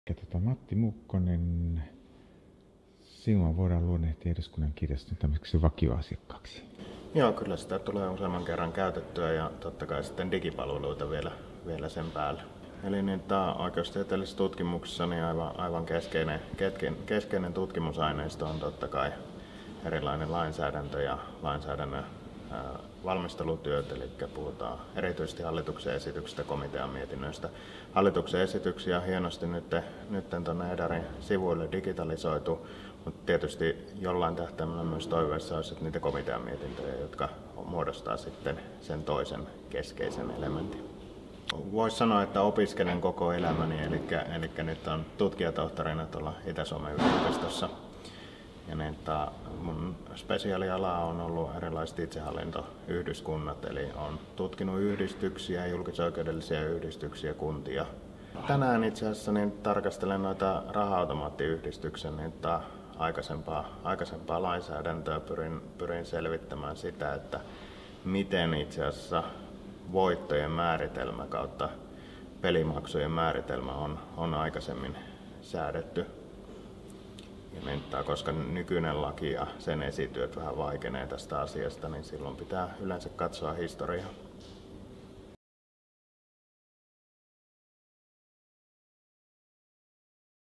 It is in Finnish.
Matti Mukkonen, sinua voidaan luonnehtia Eduskunnan kirjaston tämmöiseksi vakioasiakkaaksi. Joo, kyllä sitä tulee useamman kerran käytettyä ja totta kai sitten digipalveluita vielä sen päälle. Eli niin tämä oikeustieteellisessä tutkimuksessa niin aivan keskeinen tutkimusaineisto on totta kai erilainen lainsäädäntö ja lainsäädännön valmistelutyöt, eli puhutaan erityisesti hallituksen esityksistä, komitean mietinnöistä. Hallituksen esityksiä on hienosti nyt tuonne Edarin sivuille digitalisoitu, mutta tietysti jollain tähtäimellä myös toiveessa olisi niitä komitean mietintöjä, jotka muodostaa sitten sen toisen keskeisen elementin. Voisi sanoa, että opiskelen koko elämäni, eli nyt on tutkijatohtorina tuolla Itä-Suomen yliopistossa. Ja mun spesiaaliala on ollut erilaiset itsehallintoyhdyskunnat, eli olen tutkinut yhdistyksiä, julkisoikeudellisia yhdistyksiä, kuntia. Tänään itse asiassa niin tarkastelen noita raha-automaattiyhdistyksen aikaisempaa lainsäädäntöä, pyrin selvittämään sitä, että miten itse asiassa voittojen määritelmä kautta pelimaksujen määritelmä on aikaisemmin säädetty. Ja koska nykyinen laki ja sen esityöt vähän vaikenee tästä asiasta, niin silloin pitää yleensä katsoa historiaa.